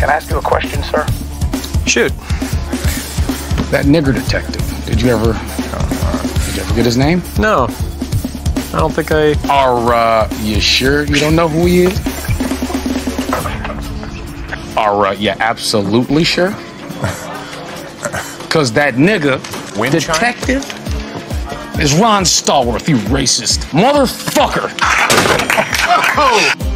Can I ask you a question, sir? Shoot. That nigger detective, did you ever get his name? No. I don't think I... Are you sure you don't know who he is? Are you absolutely sure? Because that nigga detective is Ron Stallworth, you racist motherfucker.